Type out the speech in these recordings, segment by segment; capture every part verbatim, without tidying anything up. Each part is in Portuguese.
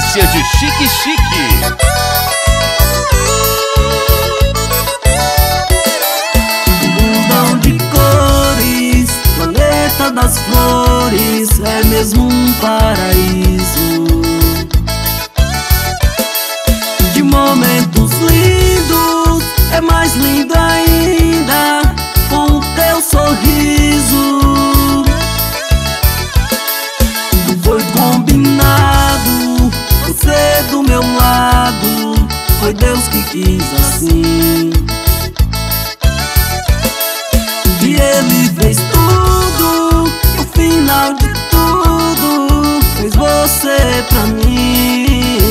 potência de Chique Chique. Mundão de cores, planeta das flores, é mesmo um paraíso de momentos lindos. É mais lindo ainda com o teu sorriso. Foi combinado, você do meu lado, foi Deus que quis assim. E Ele fez tudo, no final de tudo, fez você pra mim.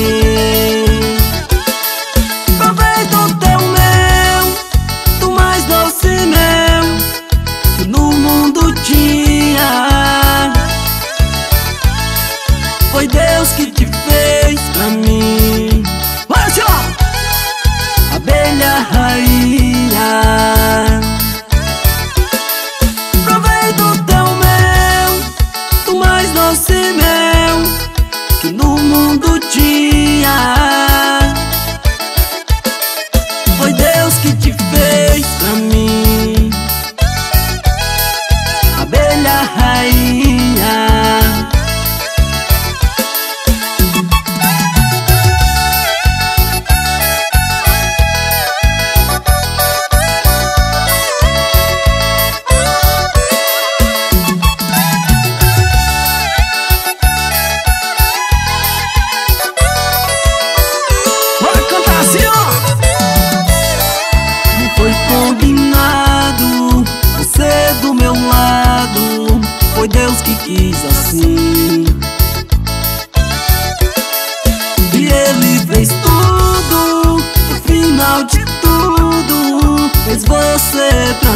Provei do teu mel, do mais doce mel que no mundo tinha. Foi Deus que te fez pra mim. Vai, tchau! Abelha rainha, provei do teu mel, do mais doce mel que no mundo tinha. Foi Deus que te fez pra mim. Abelha rainha. Foi combinado, você do meu lado, foi Deus que quis assim. E Ele fez tudo, no final de tudo, fez você pra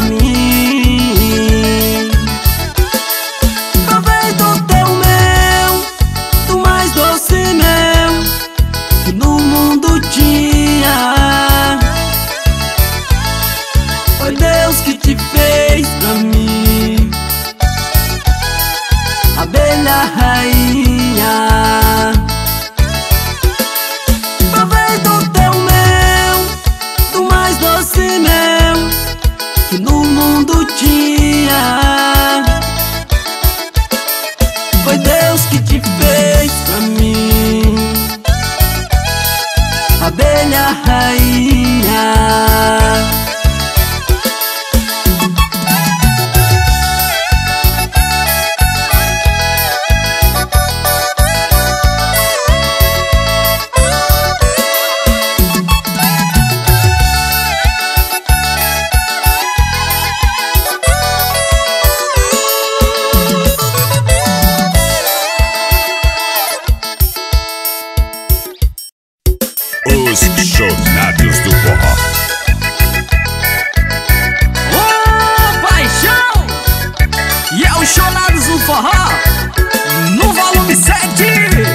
mim. Provei do teu mel, do mais doce mel que no mundo tinha. Foi Deus que te fez pra mim. Abelha rainha, provei do teu mel, do mais doce mel que no mundo tinha. Foi Deus que te fez pra mim. Abelha rainha. Os Chonados do Forró. Ô, paixão! E é os Chonados do Forró no volume sete.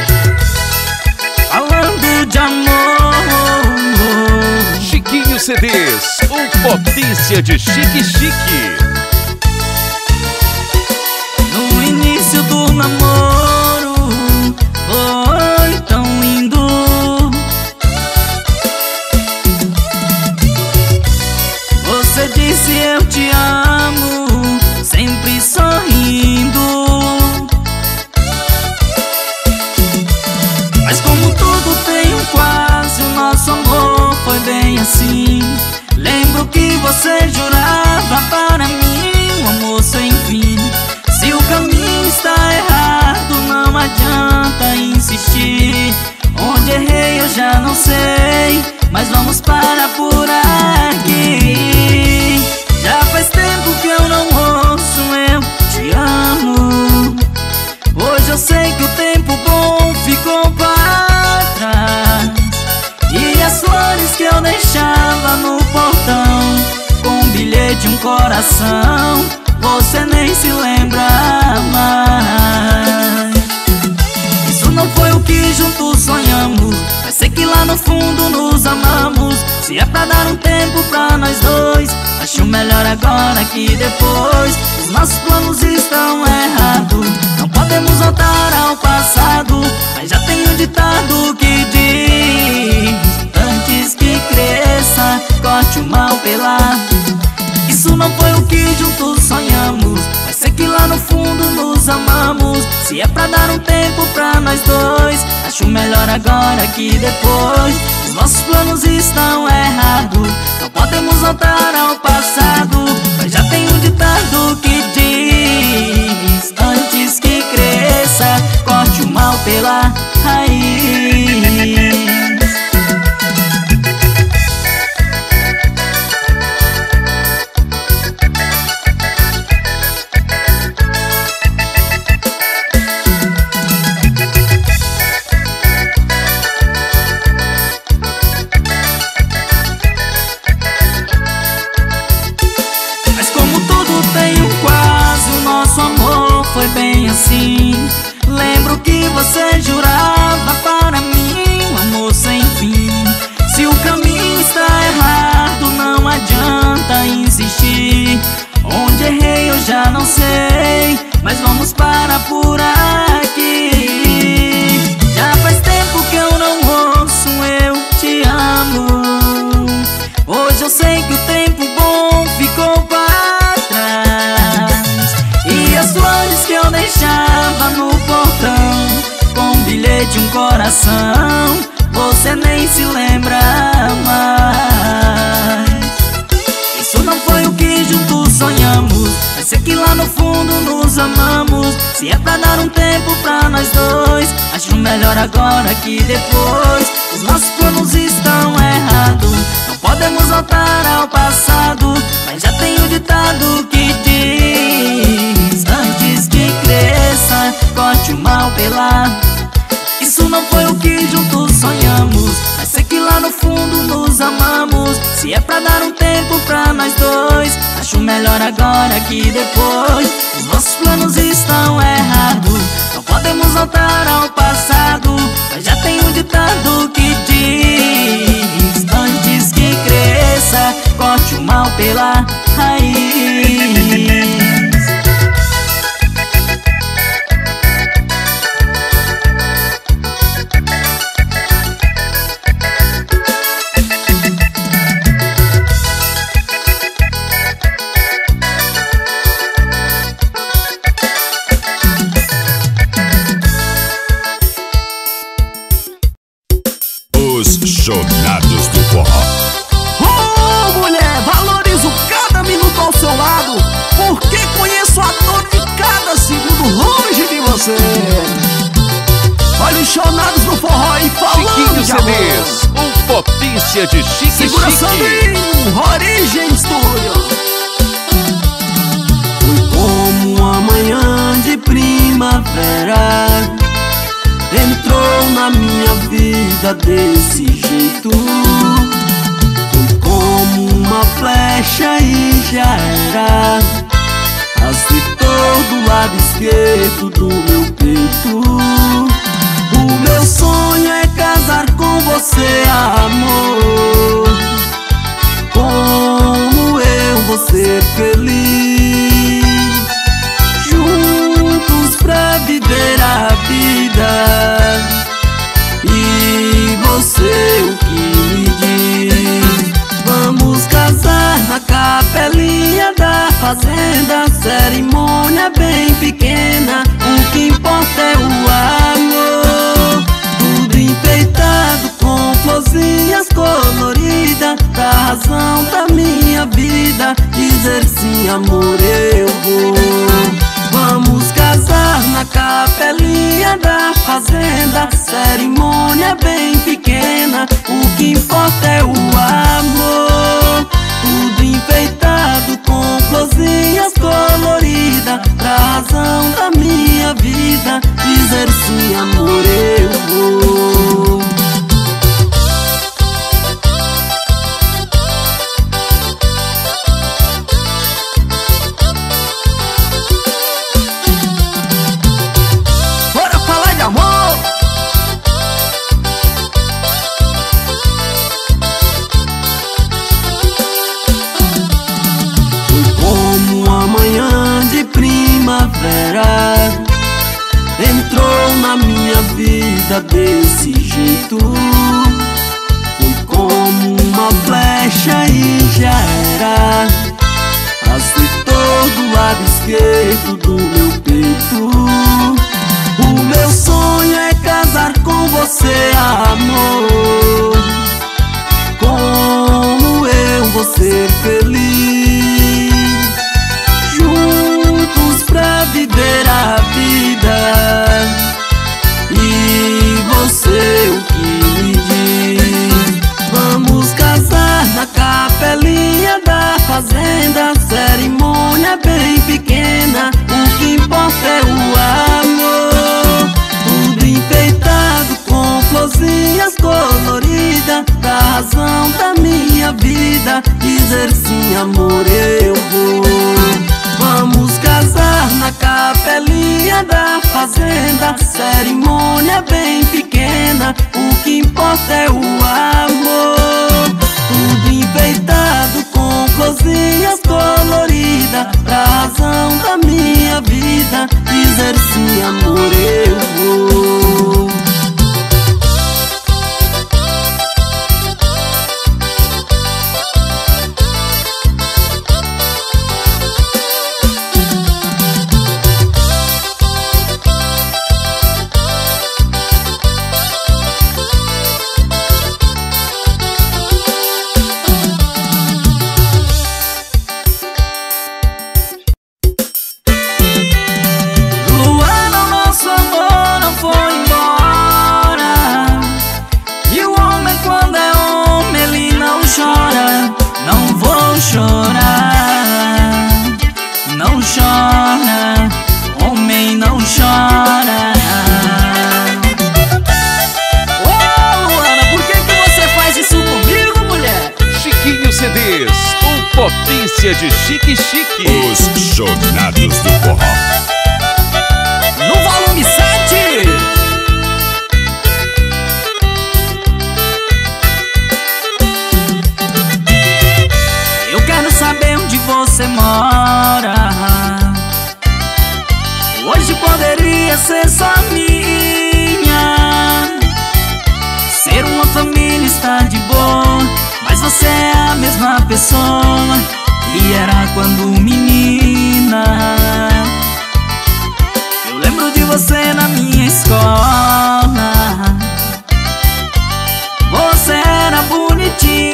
Falando de amor. Chiquinho C Ds, o potência de Chique Chique. No início do namoro foi tão lindo. Você disse eu te amo, sempre sorrindo. Mas como tudo tem um quase, o nosso amor foi bem assim. Lembro que você jurava para mim um amor sem fim. Se o caminho está errado, não adianta insistir. Onde errei eu já não sei, mas vamos parar por aqui. Já faz tempo que eu não ouço eu te amo. Hoje eu sei que o tempo bom ficou para trás. E as flores que eu deixava no portão com um bilhete, um coração, você nem se lembra mais. Isso não foi o que juntos sonhamos, vai ser que lá no fundo nos amamos. Se é pra dar um tempo pra nós dois, acho melhor agora que depois. Os nossos planos estão errados, não podemos voltar ao passado. Mas já tem um ditado que Se é pra dar um tempo pra nós dois, acho melhor agora que depois. Os nossos planos estão errados, não podemos voltar ao passado. Mas já tem um ditado que diz: antes que cresça, corte o mal pela raiz. Foi bem assim. Lembro que você jurava para mim um amor sem fim. Se o caminho está errado, não adianta insistir. Onde errei eu já não sei, mas vamos parar por aqui. Já faz tempo que eu não ouço um eu te amo. Hoje eu sei que o tempo bom ficou para trás. E as flores que eu deixava no portão, com um bilhete e um coração, você nem se lembra mais. Isso não foi o que juntos sonhamos, mas sei que lá no fundo nos amamos. Se é pra dar um tempo pra nós dois, acho melhor agora que depois. Os nossos planos estão errados, não podemos voltar ao passado. Mas já tem um ditado que diz: antes que cresça, corte o mal pela. Isso não foi o que juntos sonhamos, mas sei que lá no fundo nos amamos. Se é pra dar um tempo pra nós dois, acho melhor agora que depois. Os nossos planos estão errados, não podemos voltar ao passado. Mas já tem um ditado que diz: antes que cresça, corte o mal pela raiz. Jonados do Forró. Oh, mulher, valorizo cada minuto ao seu lado, porque conheço a dor de cada segundo longe de você. Olha os Jonados do Forró e falando Chiquinho de C Ds, um potência de chique. Segura chique. Sandrinho, Origem Studio. Foi como uma manhã de primavera, entrou na minha vida desse jeito. Foi como uma flecha e já era. Acertou do lado esquerdo do meu peito. O meu sonho é casar com você, amor. Como eu vou ser feliz, juntos pra viver a vida. E você o que me diz? Vamos casar na capelinha da fazenda, cerimônia bem pequena, o que importa é o amor. Tudo enfeitado com florzinhas coloridas, da razão da minha vida, dizer sim, amor, eu vou. Vamos casar na capelinha da fazenda, cerimônia bem pequena, o que importa é o amor. Tudo enfeitado com florzinhas coloridas, pra razão da minha vida, dizer sim, amor, eu vou. Entrou na minha vida desse jeito. Foi como uma flecha e já era. Acertou do lado esquerdo do meu peito. você, amor. Como eu vou ser feliz juntos pra viver a vida? E você o que me diz? Vamos casar na capelinha da fazenda, cerimônia bem pequena, o que importa é o amor. Tudo enfeitado com florzinhas coloridas, da razão da minha vida, dizer sim, amor, eu vou. Vamos casar na capelinha da fazenda, cerimônia bem pequena, o que importa é o amor. Tudo enfeitado com florzinhas coloridas, da razão da minha vida, dizer sim, amor, eu vou. Potência de Chique Chique. Os Jornados do Forró. No volume sete. Eu quero saber onde você mora. Hoje poderia ser só minha. Ser uma família está de boa, mas você é a mesma pessoa que era quando menina. Eu lembro de você na minha escola. Você era bonitinha,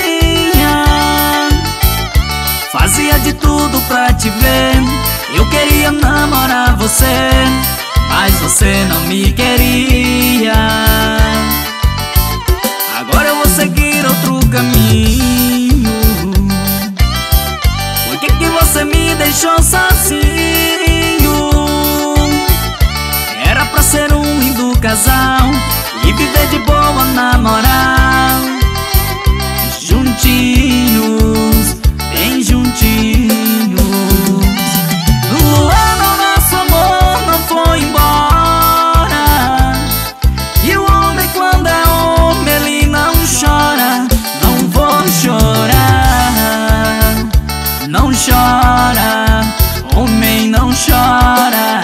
fazia de tudo pra te ver. Eu queria namorar você, mas você não me queria. Agora eu vou seguir outro caminho. Por que que você me deixou sozinho? Era pra ser um lindo casal e viver de boa na moral, juntinhos, bem juntinhos. Luana, nosso amor não foi embora. E o homem quando é homem ele não chora. Não vou chorar, não chora, homem não chora.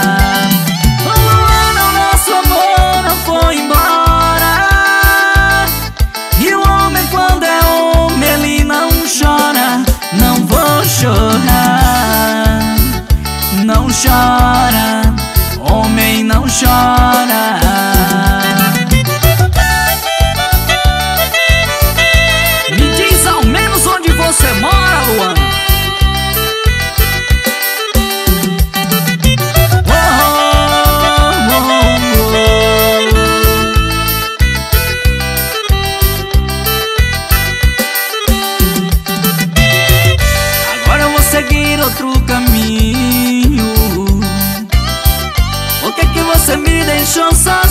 Luana, nosso amor não foi embora. E o homem quando é homem ele não chora. Não vou chorar, não chora, homem não chora. Me diz ao menos onde você mora, Luana. Oh, oh, oh, oh. Agora eu vou seguir outro caminho. Por que que você me deixou sozinho?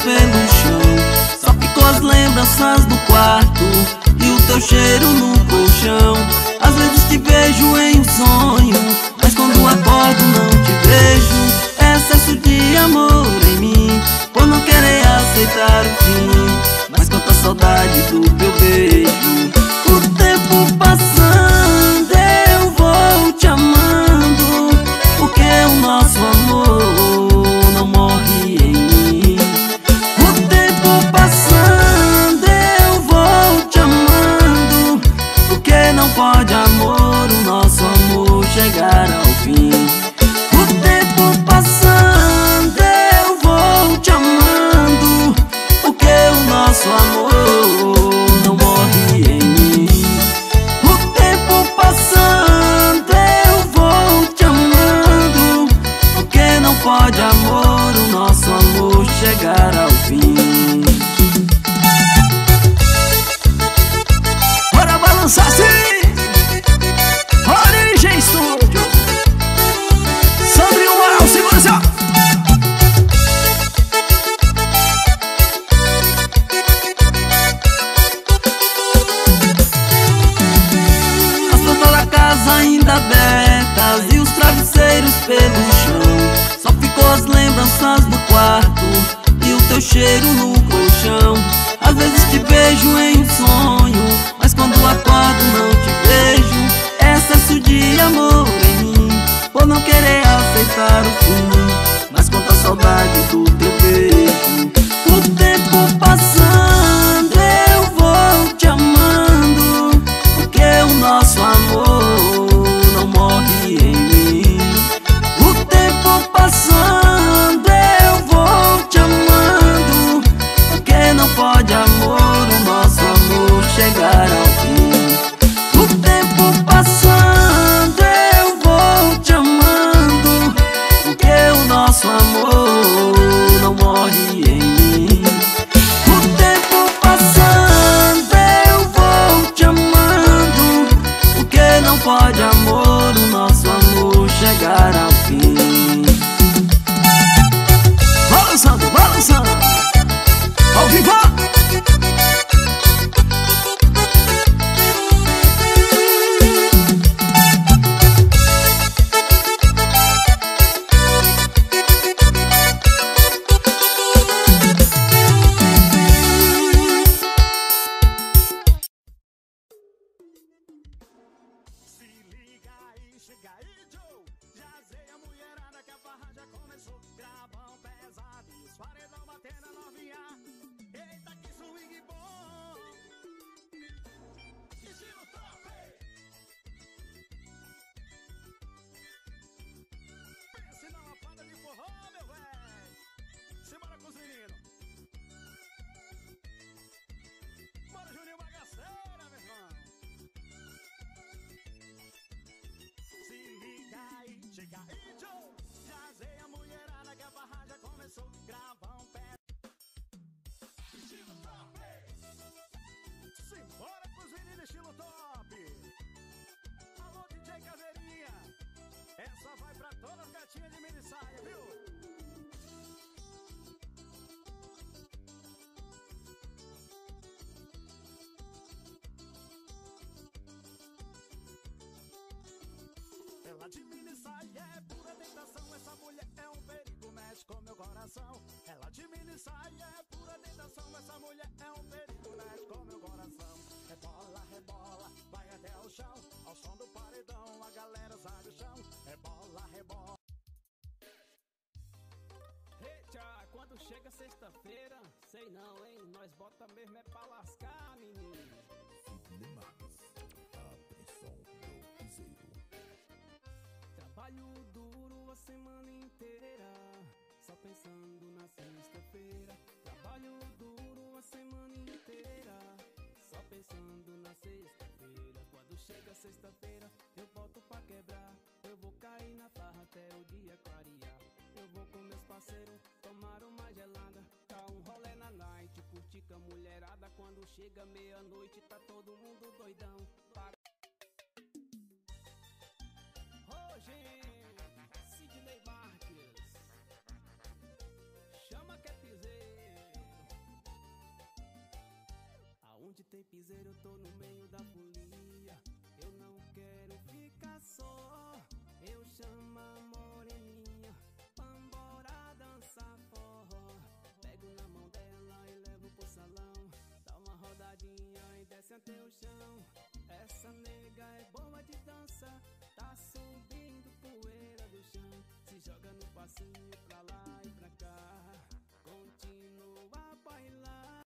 pelo chão. Só ficou as lembranças do quarto e o teu cheiro no colchão. Às vezes te vejo em um sonho, mas quando acordo não te vejo. Excesso de amor em mim, por não querer aceitar o fim. Mas quanta saudade do teu beijo. O tempo passando, eu vou te amando, porque o nosso amor não morre em mim. O tempo passando, eu vou te amando, porque não pode, amor, o nosso amor chegar ao fim. O tempo passando, eu vou te amando, porque o nosso amor não morre em mim. O tempo passando, eu vou te amando, porque não pode, amor, o nosso amor chegar ao fim. Bora balançar sim! Origem Estúdio, Sandrinho Moral, segura assim, ó. As portas da casa ainda abertas e os travesseiros pelo chão. Só ficou as lembranças do quarto e o teu cheiro no colchão. Às vezes te vejo em um sonho, mas quando acordo não te vejo. Excesso de amor em mim, por não querer aceitar o fim. Mas quanta saudade do teu beijo. O tempo passando, eu vou te amando, porque o nosso amor não morre em mim. O tempo passando, eu vou te amando, porque não pode, amor, o nosso amor chegar ao fim. O tempo passando, eu vou te amando, porque o nosso amor não morre em mim. O tempo passando, eu vou te amando, porque não pode, amor, o nosso amor chegar ao fim. Balançando, balançando, ao vivo. Ela de mini saia é pura tentação, essa mulher é um perigo, mexe com meu coração. Ela de mini saia é pura tentação, essa mulher é um perigo, mexe com meu coração. Rebola, rebola, vai até o chão, ao som do paredão a galera sabe o chão. Rebola, rebola. Eita, quando chega sexta-feira, sei não, hein, nós bota mesmo é pra lascar, menino. Trabalho duro a semana inteira, só pensando na sexta-feira. Trabalho duro a semana inteira, só pensando na sexta-feira. Quando chega sexta-feira, eu boto pra quebrar, eu vou cair na farra até o dia clarear. Eu vou com meus parceiros tomar uma gelada, dar um rolê na night, curtir com a mulherada. Quando chega meia-noite, tá todo mundo doidão. Para Sidney Marques, chama que é piseiro. piseiro, eu tô no meio da folia. Eu não quero ficar só. Eu chamo a moreninha, vambora dançar forró. Pego na mão dela e levo pro salão. Dá uma rodadinha e desce até o chão. Essa nega é boa de dança, tá subindo poeira do chão. Se joga no passinho pra lá e pra cá, continua a bailar.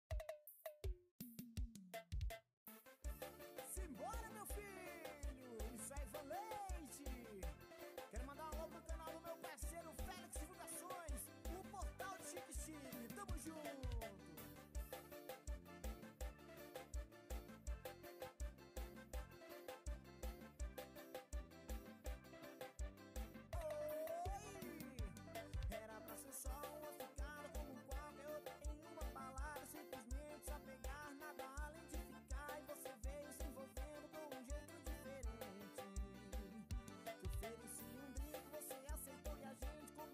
Simbora, meu filho! Isso aí, Valente! Quero mandar um alô pro canal do meu parceiro Félix Divulgações, o portal de Chique Chique. Tamo junto! Era pra ser só uma ficada como qualquer outra em uma balada, simplesmente só pegar, nada além de ficar. E você veio se envolvendo com um jeito diferente. Te ofereci um drink, você aceitou e a gente comeu.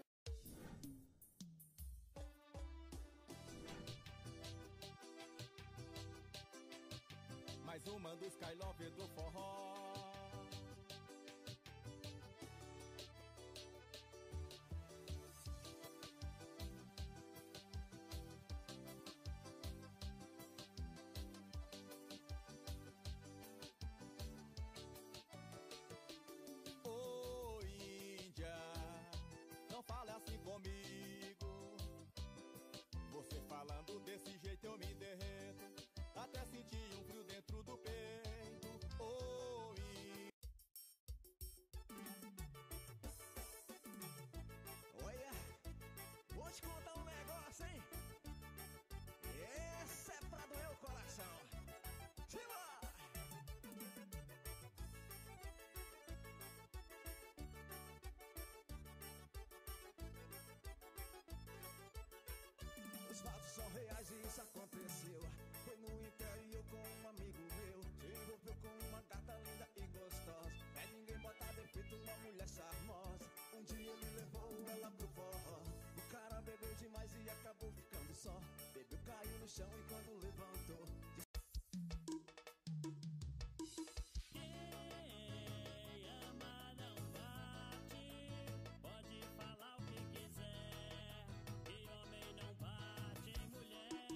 Mais uma dos Skylover do forró. Ô Índia, não fale assim comigo. Você falando desse jeito eu me derreto, até sentir um frio dentro do peito. Ô Índia. Olha, vou te contar um negócio, hein? Esse é pra doer o coração. Simbora! Os fatos são reais e isso aconteceu. Foi no interior com um amigo meu. Se envolveu com uma gata linda e gostosa. É ninguém botar defeito numa mulher charmosa. Um dia ele levou ela pro forró. O cara bebeu demais e acabou ficando só. Bebeu, caiu no chão e quando levantou, Quem ama não bate, pode falar o que quiser, que homem não bate em mulher.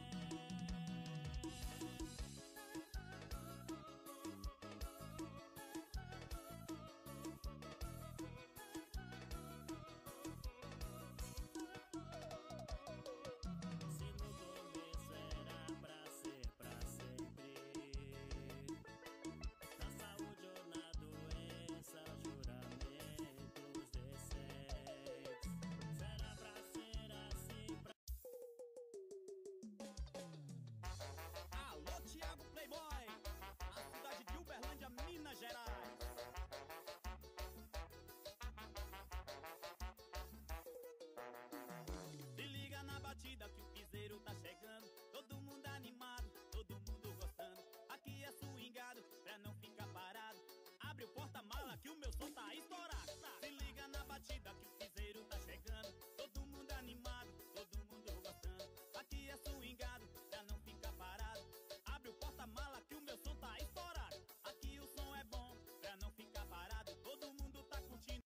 Se no começo era pra ser pra sempre, na saúde ou na doença, juramentos decentes. Será pra ser assim pra... Alô, Thiago Playboy, a cidade de Uberlândia, Minas Gerais. Se liga na batida que o piseiro tá chegando. Todo mundo animado, todo mundo gostando. Aqui é swingado, pra não ficar parado. Abre o porta-mala que o meu som tá estourado. Se liga na batida que o piseiro tá chegando. Todo mundo animado, todo mundo gostando. Aqui é swingado, pra não ficar parado. Abre o porta-mala que o meu som tá estourado. Aqui o som é bom, pra não ficar parado. Todo mundo tá curtindo.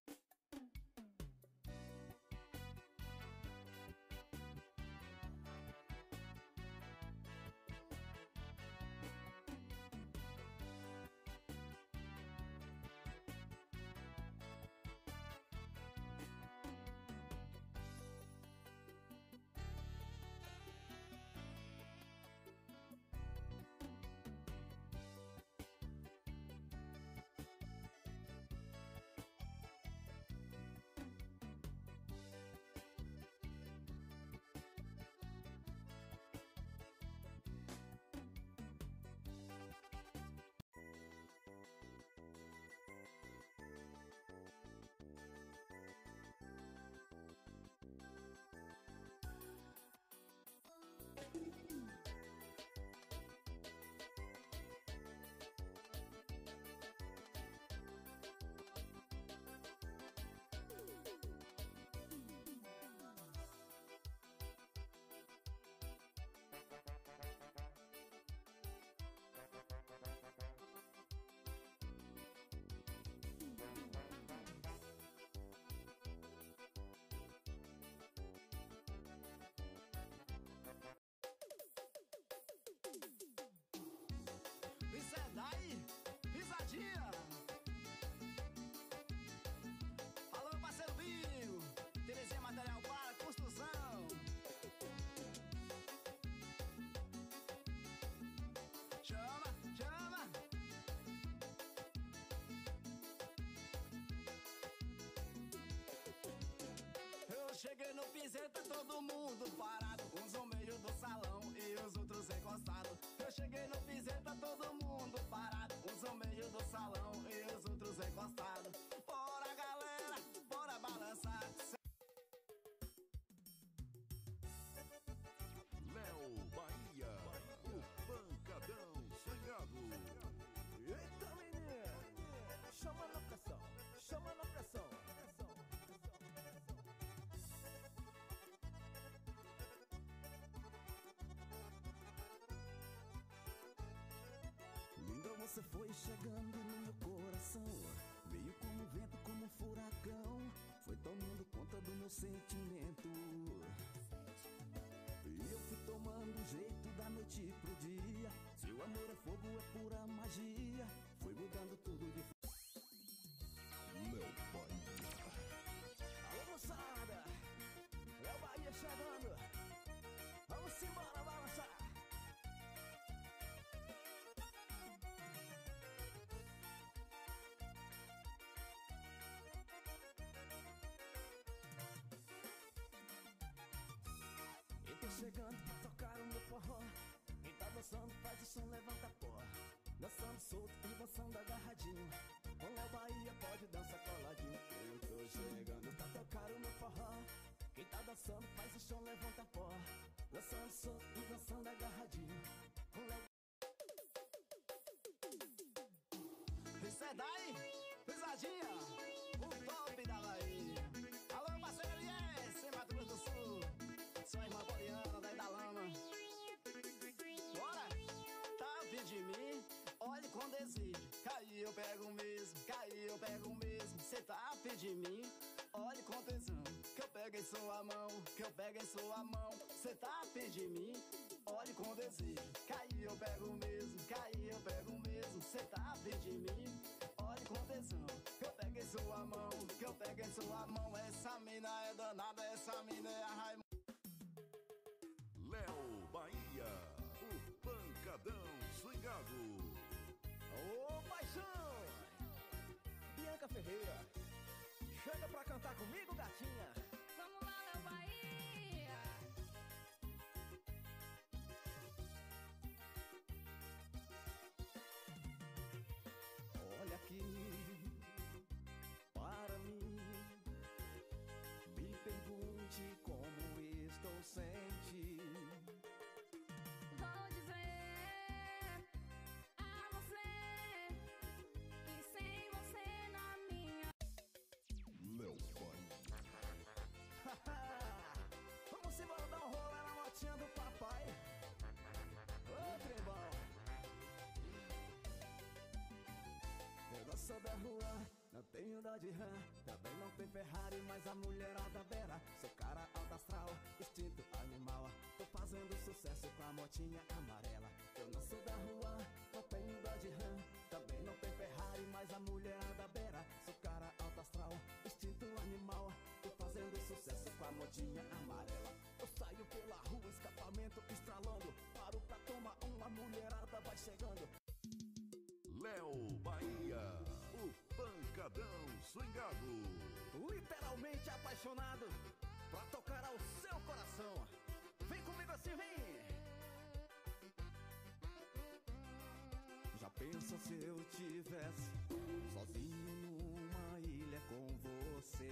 cheguei no piseiro, tá todo mundo parado. Uns no meio do salão e os outros encostados. Eu cheguei no piseiro, tá todo mundo parado. Uns no meio do salão e os outros encostados. Bora, galera, bora balançar. Léo Bahia, o pancadão chegado. Eita, menino, chama na pressão, chama na pressão. Linda, você foi chegando no meu coração. Veio como vento, como um furacão. Foi tomando conta do meu sentimento. E eu fui tomando jeito da noite pro dia. Se o amor é fogo, é pura magia. Foi mudando tudo de Léo Bahia. Alô, moçada, Léo Bahia chegando. Vamos embora balançar. Eu tô chegando pra tocar o meu forró. Quem tá dançando faz o som, levanta a porra. Dançando solto e dançando agarradinho. Com Léo Bahia pode dançar coladinho. Eu tô chegando pra tocar o meu forró. Quem tá dançando faz o som, levanta a porra. Dançando solto e dançando agarradinho. Com Léo... Isso é daí, pisadinha, o top da Bahia. Alô, parceiro Elias, em Mato Grosso do Sul. Sua irmã Poliana, daí da lama. Bora! Tá vindo de mim, olhe com desejo. Cai eu pego mesmo, cai eu pego mesmo. Cê tá afim de mim, olhe com tesão. Que eu pego em sua mão, que eu pego em sua mão. Cê tá afim de mim, olhe com desejo. Cai eu pego mesmo, cai eu pego mesmo. Cê tá afim de mim, olhe com tesão. Que eu pego em sua mão, que eu pego em sua mão. Essa mina é danada, essa mina é a Raimundo. Léo Bahia, o pancadão swingado. Ô, paixão! Bianca Ferreira, chega pra cantar comigo, gatinha. Vamos lá, Léo Bahia. Olha aqui para mim, me pergunte como estou sem ti. Vou dizer a você que sem você na minha... Léo Bahia. Vamos embora dar um rolê na motinha do papai. Ô, trembão. Eu não sou da rua, não tenho dó de rã. Também não tem Ferrari, mas a mulherada beira. Sou cara alto astral, instinto animal. Tô fazendo sucesso com a motinha amarela. Eu não sou da rua, não tenho dó de rã. Também não tem Ferrari, mas a mulherada beira. Sou cara alto astral, instinto animal. Tô fazendo sucesso com a motinha amarela. Eu saio pela rua, escapamento estralando. Paro pra tomar uma, mulherada vai chegando. Léo Bahia, o pancadão swingado. Literalmente apaixonado pra tocar ao seu coração. Vem comigo assim, vem! Já pensa se eu tivesse sozinho numa ilha com você?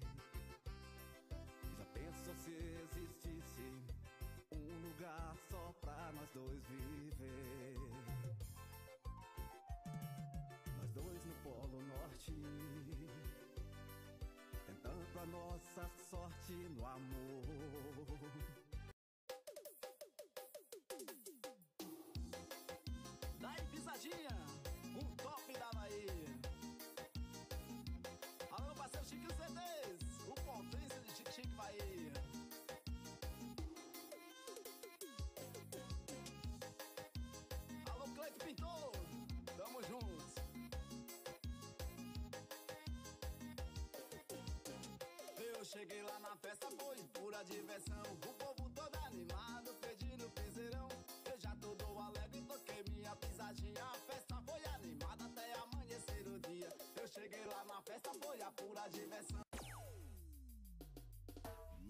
Já pensa se existisse um lugar só pra nós dois viver? Nós dois no Polo Norte, tentando a nossa sorte no amor. Daí, pisadinha, o top da Bahia. Alô, parceiro Chiquinho C Ds, o potência de Chique Chique Bahia. Alô, Cleito Pintor, tamo juntos. Eu cheguei lá na festa, foi pura diversão. O povo todo animado, pedindo piseirão. Eu já tô do alegre, toquei minha pisadinha. A festa foi animada até amanhecer o dia. Eu cheguei lá na festa, foi a pura diversão.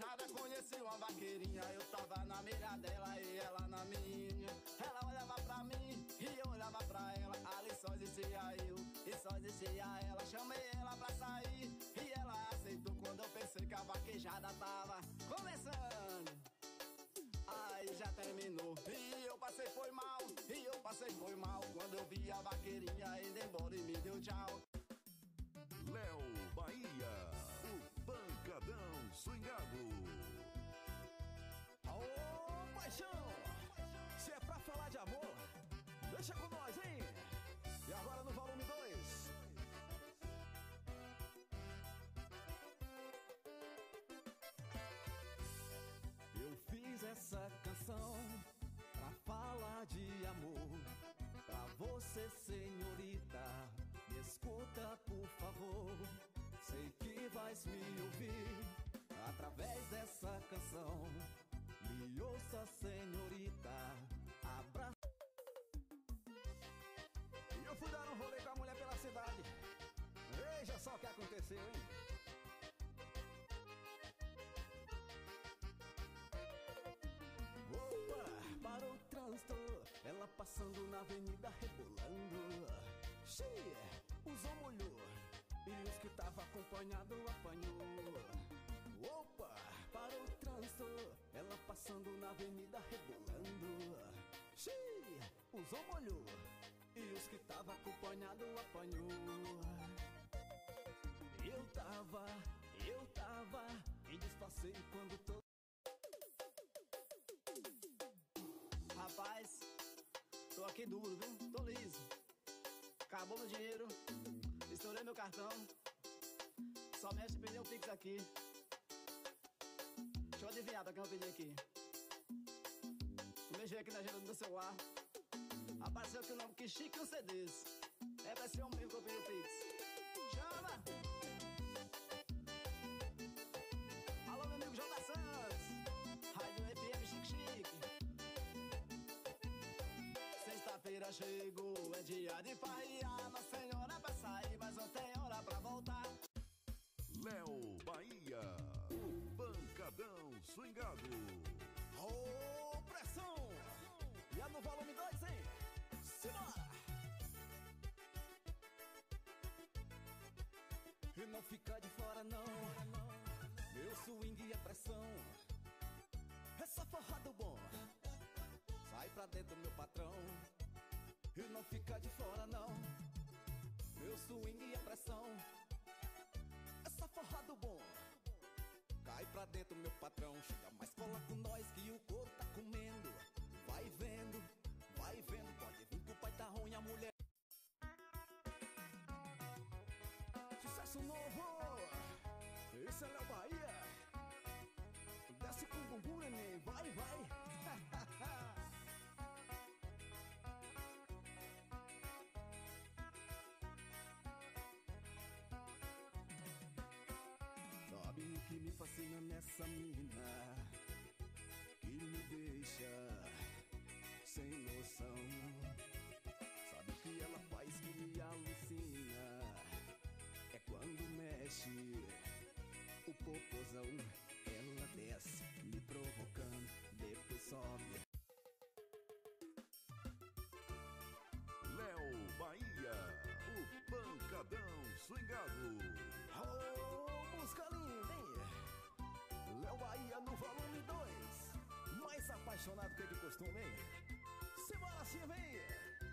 vaquejada, conheci uma vaqueirinha. Eu tava na mira dela e ela na minha. Ela olhava pra mim e eu olhava pra ela. Ali só existia eu e só existia ela. Chamei ela pra sair e ela aceitou. Quando eu pensei que a vaquejada tava começando, aí já terminou. E eu passei foi mal, e eu passei foi mal. Quando eu vi a vaqueirinha indo embora e me deu tchau. Léo Bahia, o pancadão swingado. Ô, paixão! Se é pra falar de amor, deixa com nós, hein? E agora no volume dois. Eu fiz essa canção pra falar de amor. Pra você, senhorita, me escuta, por favor. Sei que vais me ouvir através dessa canção. Me ouça, senhorita, abraça. E eu fui dar um rolê com a mulher pela cidade. Veja só o que aconteceu, hein? Opa, parou o trânsito, ela passando na avenida rebolando. Xiii, usou molhou, e os que tava acompanhado apanhou. Opa, parou o trânsito, ela passando na avenida rebolando. Xiii, usou molhou, e os que tava acompanhado apanhou. Eu tava, eu tava, e disfarcei quando tô. Rapaz, tô aqui duro, viu? Tô liso. Acabou meu dinheiro, estourei meu cartão. Só mexe pneu Pix aqui. Deixa eu adivinhar pra quem eu pedi aqui. Mexi aqui na agenda do meu celular. Apareceu aqui o nome que chique um C Ds. É pra esse homem mesmo que eu pedi o Pix. Chama! Alô, meu amigo J. Santos. Rádio F M Chique Chique. Sexta-feira chegou, é dia de farrear. Nossa Senhora pra sair, mas não tem hora pra voltar. Léo Bahia, o pancadão swingado. Ô, pressão! E é no volume dois, hein? Simbora! E não fica de fora, não. Meu swing é pressão. É só forrado bom. Sai pra dentro, meu patrão. E não fica de fora, não. Meu swing é pressão. É só forrado bom. Cai pra dentro, meu patrão. Chega mais, cola com nós que o couro tá comendo. Vai vendo, vai vendo. Pode vir que o pai tá ruim, a mulher. Sucesso novo. Esse é Léo Bahia. Desce com o bumbum, neném. Vai, vai. Sabe o que me fascina nessa mina? Que me deixa sem noção. Sabe o que ela faz que me alucina? É quando mexe o popozão. Ela desce me provocando, depois sobe. Léo Bahia, o pancadão swingado. Oh, música linda, hein? Léo Bahia no volume dois. Mais apaixonado que de costume, hein? Simbora assim, vem!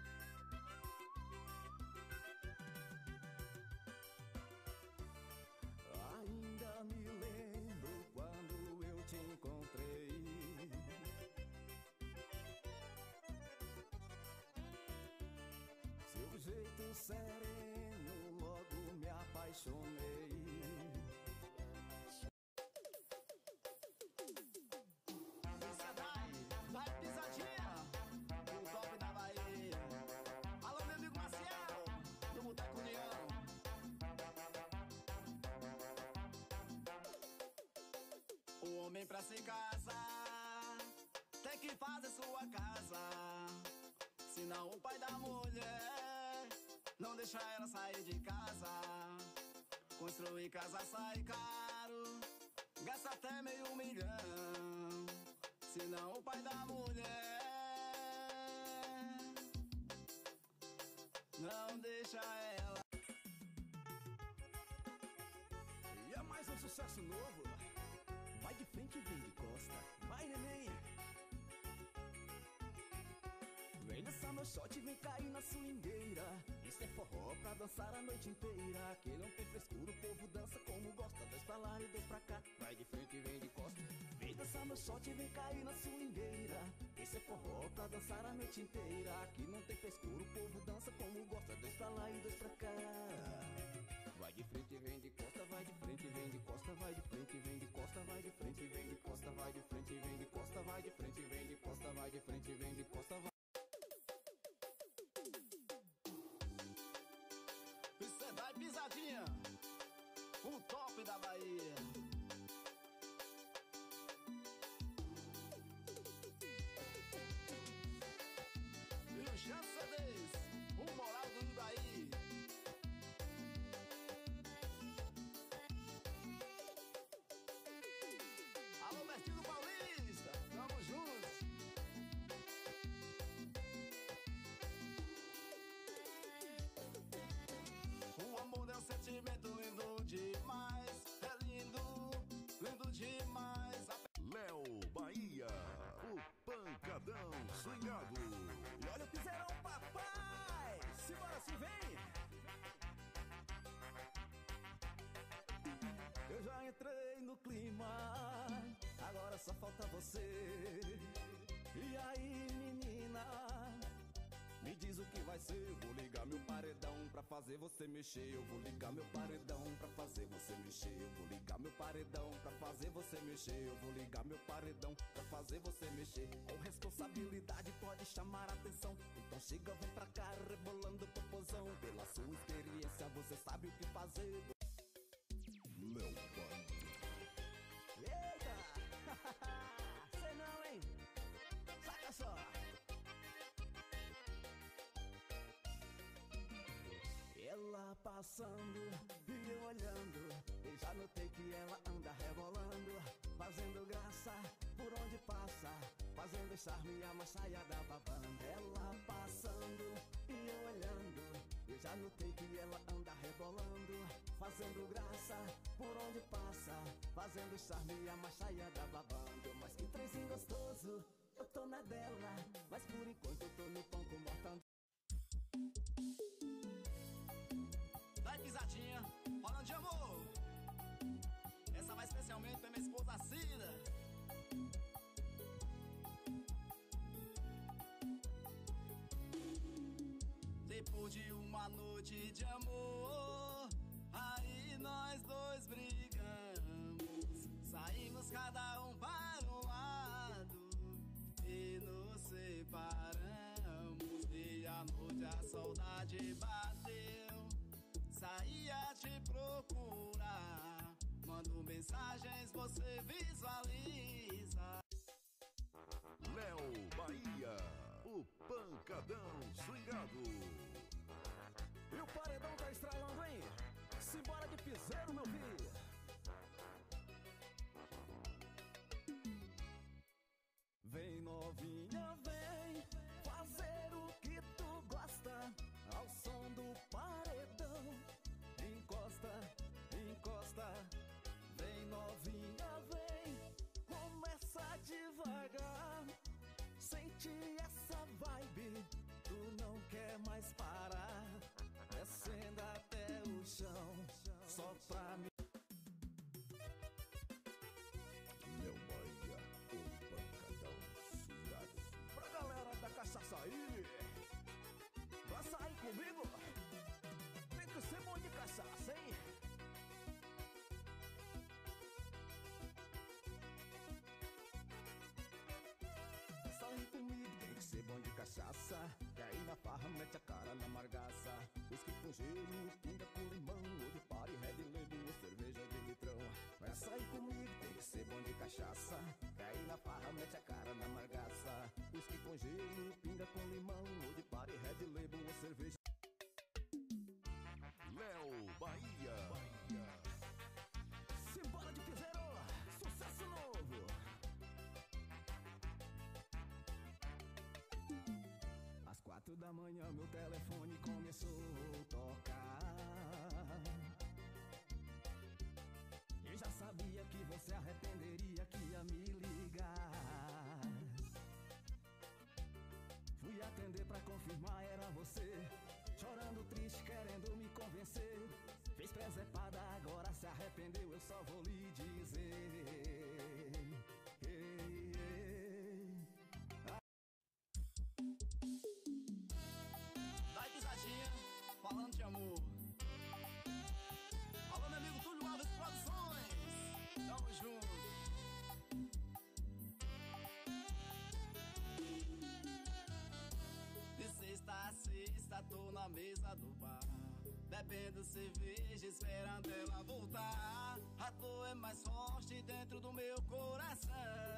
Ainda me lembro quando eu te encontrei. Seu jeito sereno, logo me apaixonei. Vai pisadinha, o golpe da Bahia. Alô, meu amigo Marcial, do Boteco União. O homem pra se casar tem que fazer sua casa. Senão o pai da mulher não deixa ela sair de casa. Construir casa sai caro, gasta até meio milhão. Se não o pai da mulher não deixa ela. E é mais um sucesso novo. Vai de frente e vem de costa. Vai, neném. Vem dançar meu shot, vem cair na swingueira. Isso é forró pra dançar a noite inteira. Aqui não tem frescura, o povo dança como gosta. Dois pra lá e dois pra cá. Vai de frente e vem de costa. Vem dançar meu shot, vem cair na swingueira. Esse é forró pra dançar a noite inteira. Aqui não tem frescura, o povo dança como gosta. Dois pra lá e dois pra cá. Vai de frente e vem de costa, vai de frente e vem de costa, vai de frente e vem de costa, vai de frente e vem de costa, vai de frente e vem de costa, vai de frente e vem de costa, vai de frente e vem de costa, vai. Isso é da pisadinha, o top da Bahia. E o Jean C Ds, o moral do Ibaí. Alô, Mestre Paulista, tamo juntos. O amor é um sentimento lindo demais. É lindo, lindo demais. Léo Bahia, o pancadão swingado. E olha o piseirão, papai. Simbora, se vem. Eu já entrei no clima, agora só falta você. E aí, menina, me diz o que vai ser. Eu vou ligar meu paredão pra fazer você mexer. Eu vou ligar meu paredão pra fazer você mexer. Eu vou ligar meu paredão pra fazer você mexer. Eu vou ligar meu paredão pra fazer você mexer. Com responsabilidade pode chamar a atenção. Então chega, vem pra cá, rebolando popozão. Pela sua experiência você sabe o que fazer. Léo Bahia. Eita! Sei não, hein? Saca só! Ela passando e eu olhando, e já notei que ela anda rebolando, fazendo graça por onde passa, fazendo charme a machaiada babando. Ela passando e eu olhando, eu já notei que ela anda rebolando, fazendo graça por onde passa, fazendo charme a machaiada babando. Mas que trenzinho gostoso, eu tô na dela, mas por enquanto eu tô no pão com mortandela. Vai pisadinha, falando de amor. Essa vai especialmente pra minha esposa Cida. Depois de uma noite de amor, aí nós dois brigamos. Saímos cada um para um lado e nos separamos. E à noite a saudade bateu, saí a te procurar. Mando mensagens, você visualiza. Léo Bahia, o pancadão swingado. E o paredão tá estralando, hein? Simbora de piseiro, meu filho. Vem novinha, vem fazer o que tu gosta, ao som do paredão. Encosta, encosta. Vem novinha, vem, começa devagar. Sente essa vibe, tu não quer mais parar. Descendo até o chão, só pra mim. Léo Bahia, o pancadão swingado. Pra galera da cachaça aí, vai sair comigo? Tem que ser bom de cachaça, hein? Sair comigo tem que ser bom de cachaça. Que aí na farra mete a cara na margaça. Whisky com gelo, pinga com limão. Ou de pare, red label ou cerveja de litrão. Vai sair comigo tem que ser bom de cachaça. Que aí na farra mete a cara na margaça. Whisky com gelo, pinga com limão. Ou de pare, red label ou cerveja. Léo Bahia. Simbora de piseiro, da manhã meu telefone começou a tocar. Eu já sabia que você arrependeria que ia me ligar. Fui atender pra confirmar, era você, chorando triste, querendo me convencer. Fez presepada, agora se arrependeu, eu só vou lhe dizer. Ei, ei. Dai pisadinha, falando de amor. Alô, meu amigo Túlio Alves Produções. Tamo junto. De sexta a sexta, tô na mesa do bar, bebendo cerveja, esperando ela voltar. A dor é mais forte dentro do meu coração,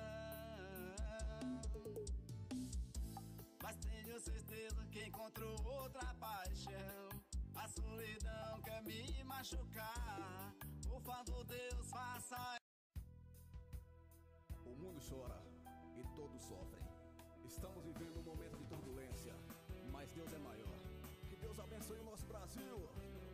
mas tenho certeza que encontrou outra paixão. A solidão quer me machucar. Por favor, Deus, faça. O mundo chora e todos sofrem. Estamos vivendo um momento de turbulência, mas Deus é maior. Que Deus abençoe o nosso Brasil.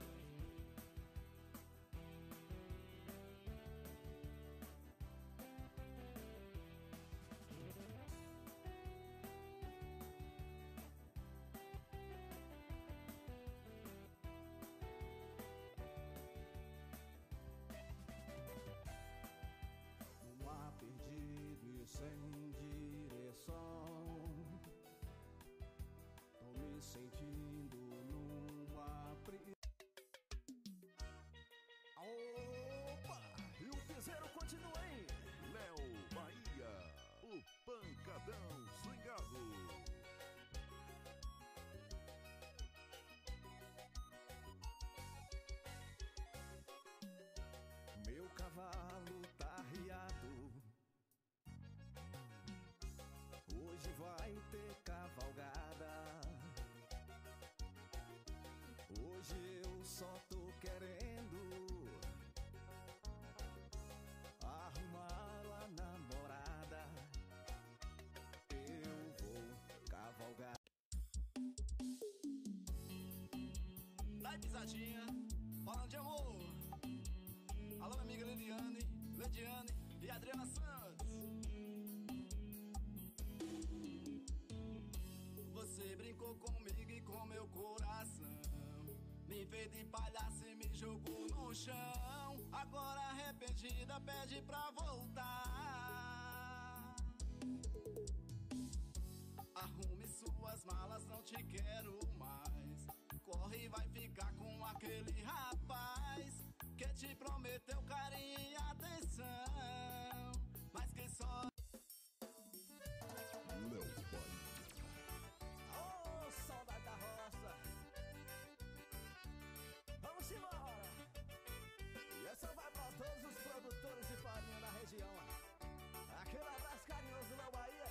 No mar perdido e sem direção, tô me sentindo numa prisão. Opa! E o piseiro continua aí. Léo Bahia, o pancadão swingado. Meu cavalo tá arriado, hoje vai ter cavalgada. Hoje eu só tô querendo arrumar a namorada. Eu vou cavalgar. Dai pisadinha, falando de amor. Alô, minha amiga Lediane, Lediane e Adriana Santos. Você brincou comigo e com meu coração, me fez de palhaço e me jogou no chão. Agora arrependida pede pra voltar. Arrume suas malas, não te quero mais. Corre e vai ficar com aquele rapaz que te prometeu carinho e atenção, mas que só... Léo Bahia. Ô, saudade da roça. Vamos embora. E essa vai pra todos os produtores de farinha da região. Aquele abraço carinhoso do Léo Bahia.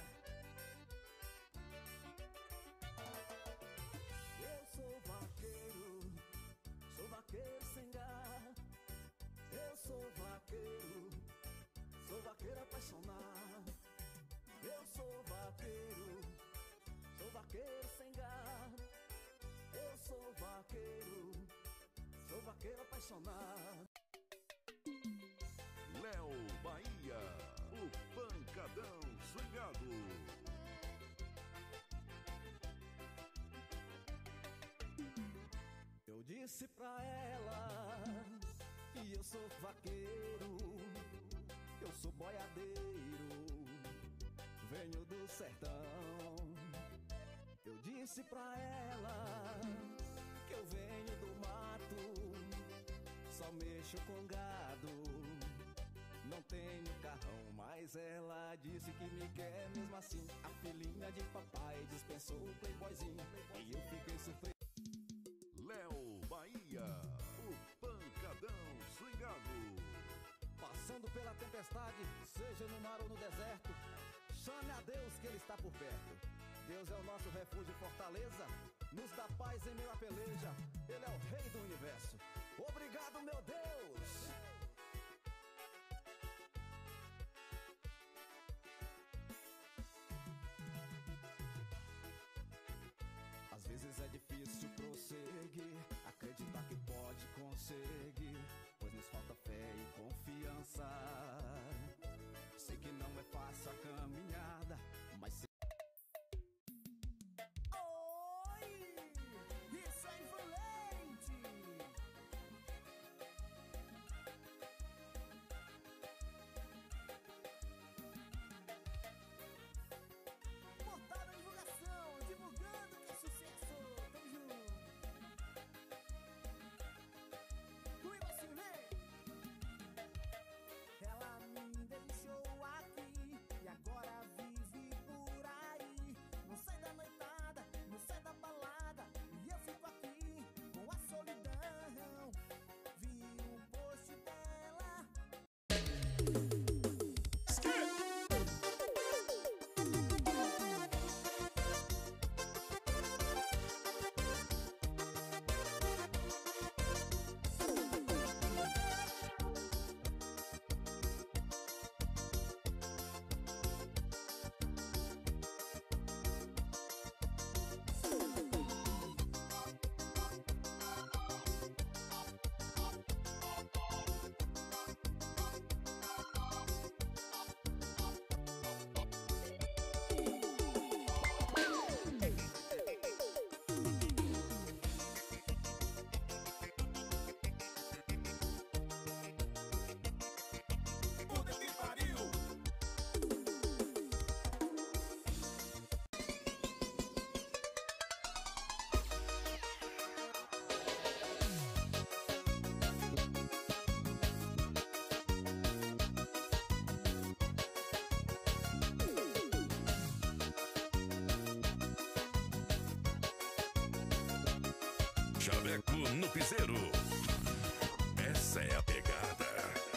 Eu sou vaqueiro, sou vaqueiro sem gar. Eu sou vaqueiro, sou vaqueiro apaixonado. Eu sou vaqueiro, sou vaqueiro sem gar. Eu sou vaqueiro, sou vaqueiro apaixonado. Léo Bahia, o pancadão swingado. Eu disse pra ela que eu sou vaqueiro, eu sou boiadeiro, venho do sertão. Eu disse pra ela que eu venho do mato, só mexo com gado, não tenho carrão, mas ela disse que me quer mesmo assim. A filhinha de papai dispensou o playboyzinho e eu fiquei sofrendo. Léo Bahia, o pancadão swingado. Passando pela tempestade, seja no mar ou no deserto, chame a Deus que Ele está por perto. Deus é o nosso refúgio e fortaleza, nos dá paz em meio à peleja. Ele é o rei do universo. Obrigado, meu Deus! prosseguir, acreditar que pode conseguir, pois nos falta fé e confiança. Sei que não é fácil a caminhada, mas se... Oi, isso é envolente. Montada a divulgação, divulgando que é sucesso. Tamo junto. Comigo assim, vem. Ela me deixou aqui e agora vive por aí. Não sai da noitada, não sai da balada, e eu fico aqui com a solidão. Vi um post dela. Puta que pariu! Chaveco no piseiro. Essa é a pegada.